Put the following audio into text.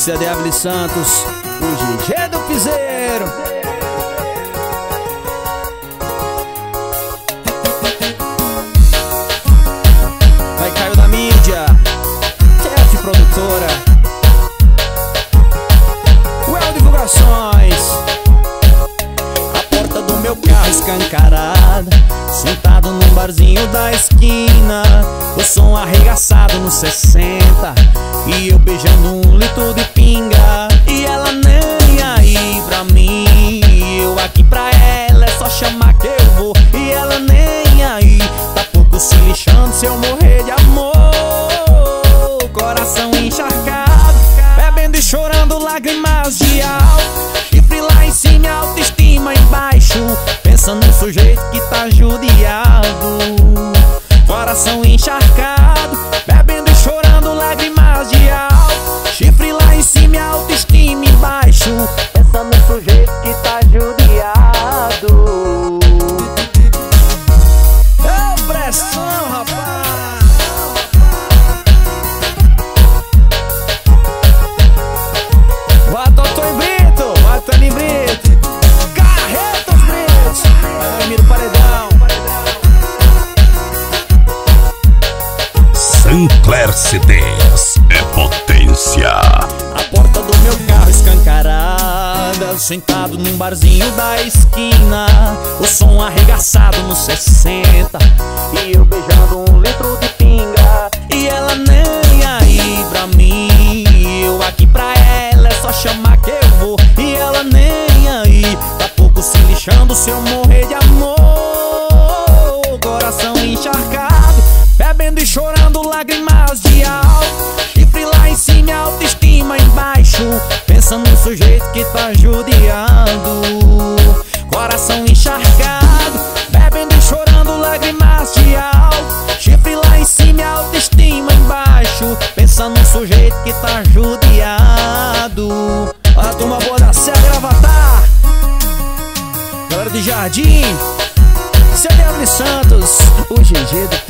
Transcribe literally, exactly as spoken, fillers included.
C D Evelyn Santos, o G G do Piseiro. Vai Caio da mídia, T F produtora, Well Divulgações. A porta do meu carro escancarada, sentado num barzinho da esquina, o som arregaçado no sessenta, e eu beijando um litro de pinga, e ela nem aí pra mim. Eu aqui pra ela, é só chamar que eu vou, e ela nem aí, tá pouco se lixando se eu morrer de amor. Coração encharcado, bebendo e chorando lágrimas de álcool, chifre lá em cima e autoestima embaixo, pensando no sujeito que tá judiado. Coração encharcado, bebendo e chorando lágrimas de álcool, chifre lá em cima e autoestima embaixo, pensando no sujeito que tá judiado. Ô pressão, rapaz! Bota em Brito, bota em Brito, Carretos Britos, Ramiro Paredão. Sancler C Ds é potência. A porta do meu carro escancarada, sentado num barzinho da esquina, o som arregaçado no sessenta, e eu beijando um litro de pinga, e ela nem aí pra mim. Eu aqui pra ela, é só chamar que eu vou, e ela nem aí, tá pouco se lixando se eu morrer de amor. Coração encharcado, bebendo e chorando lágrimas de álcool, chifre lá em cima e autoestima embaixo, pensando no sujeito que tá judiando. Coração encharcado, bebendo e chorando lágrimas de álcool, chifre lá em cima e autoestima embaixo, pensando no sujeito que tá judiado. Olha a turma boa da Serra Gravatar, galera de Jardim, C D Evelyn Santos, o G G do